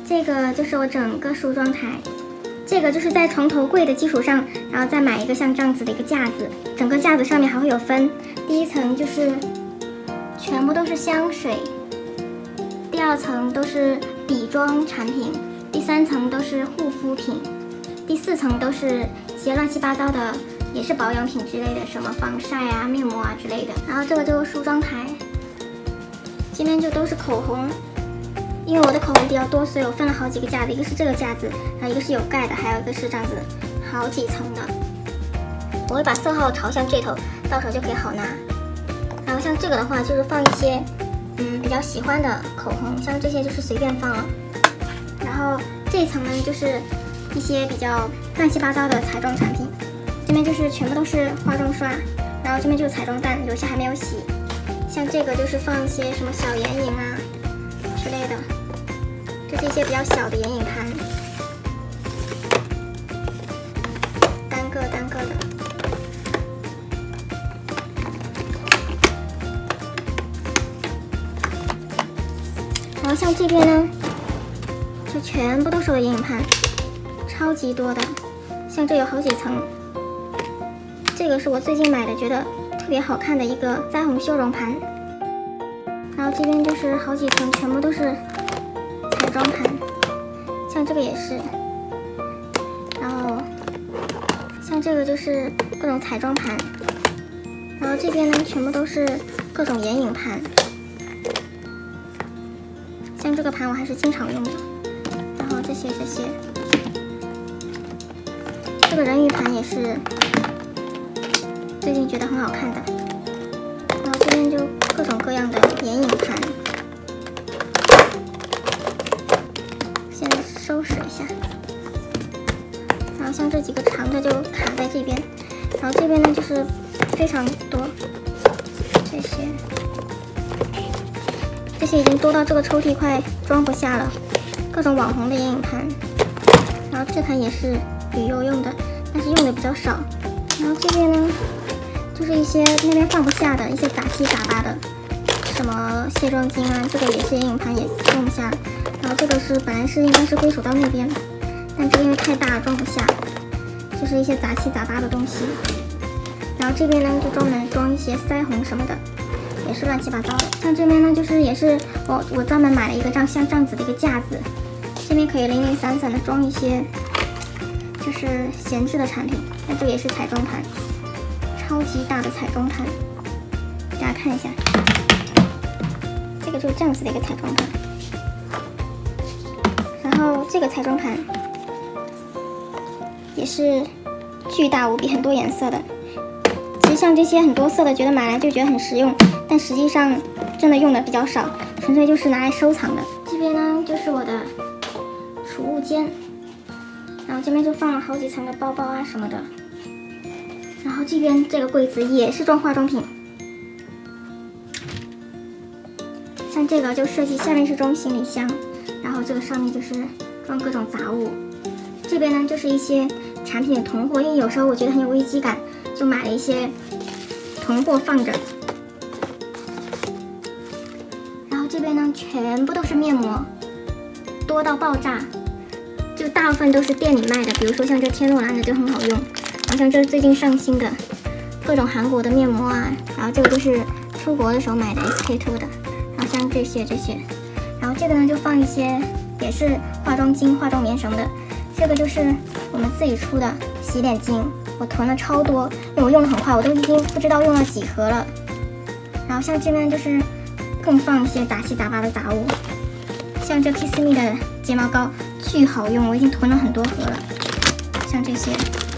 这个就是我整个梳妆台，这个就是在床头柜的基础上，然后再买一个像这样子的一个架子，整个架子上面还会有分，第一层就是全部都是香水，第二层都是底妆产品，第三层都是护肤品，第四层都是一些乱七八糟的，也是保养品之类的，什么防晒啊、面膜啊之类的。然后这个就是梳妆台，这边就都是口红。因为我的口红比较多，所以我分了好几个架子，一个是这个架子，然后一个是有盖的，还有一个是这样子好几层的。我会把色号朝向这头，到时候就可以好拿。然后像这个的话，就是放一些比较喜欢的口红，像这些就是随便放了。然后这一层呢，就是一些比较乱七八糟的彩妆产品，这边就是全部都是化妆刷，然后这边就是彩妆蛋，有些还没有洗。像这个就是放一些什么小眼影啊之类的。这是一些比较小的眼影盘，单个的。然后像这边呢，就全部都是我的眼影盘，超级多的。像这有好几层，这个是我最近买的，觉得特别好看的一个腮红修容盘。然后这边就是好几层，全部都是彩妆盘，像这个也是，然后像这个就是各种彩妆盘，然后这边呢全部都是各种眼影盘，像这个盘我还是经常用的，然后这些，这个人鱼盘也是最近觉得很好看的，然后这边就各种各样的眼影盘。收拾一下，然后像这几个长的就卡在这边，然后这边呢就是非常多，这些已经多到这个抽屉快装不下了，各种网红的眼影盘，然后这盘也是旅游用的，但是用的比较少，然后这边呢就是一些那边放不下的一些杂七杂八的，什么卸妆巾啊，这个也是眼影盘也用不下。然后这个是本来是应该是归属到那边，但这个因为太大装不下，就是一些杂七杂八的东西。然后这边呢就专门装一些腮红什么的，也是乱七八糟的。像这边呢就是也是我专门买了一个像这样子的一个架子，这边可以零零散散的装一些就是闲置的产品。那这个也是彩妆盘，超级大的彩妆盘，大家看一下，这个就是这样子的一个彩妆盘。然后这个彩妆盘也是巨大无比，很多颜色的。其实像这些很多色的，觉得买来就觉得很实用，但实际上真的用的比较少，纯粹就是拿来收藏的。这边呢就是我的储物间，然后这边就放了好几层的包包啊什么的。然后这边这个柜子也是装化妆品，像这个就设计下面是装行李箱。然后这个上面就是装各种杂物，这边呢就是一些产品的囤货，因为有时候我觉得很有危机感，就买了一些囤货放着。然后这边呢全部都是面膜，多到爆炸，就大部分都是店里卖的，比如说像这天洛兰的就很好用，好像这是最近上新的各种韩国的面膜啊，然后这个就是出国的时候买的 SK-II 的，然后像这些。然后这个呢就放一些也是化妆巾、化妆棉什么的，这个就是我们自己出的洗脸巾，我囤了超多，因为我用的很快，我都已经不知道用了几盒了。然后像这边就是更放一些杂七杂八的杂物，像这 Kiss Me 的睫毛膏巨好用，我已经囤了很多盒了，像这些。